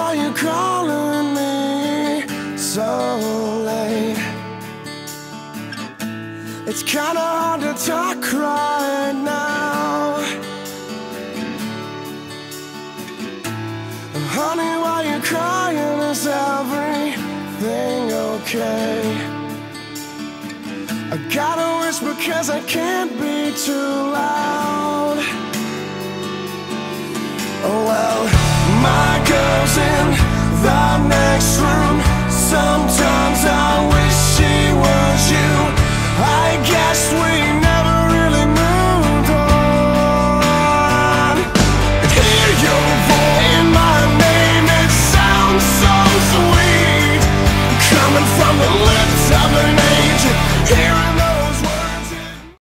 why you calling me so late? It's kinda hard to talk right now. Honey, why you crying? Is everything okay? I gotta whisper 'cause I can't be too